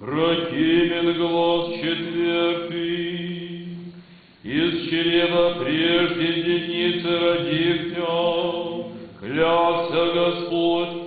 Прокимен глаз четвертый, из чрева прежде деницы родився, клялся Господь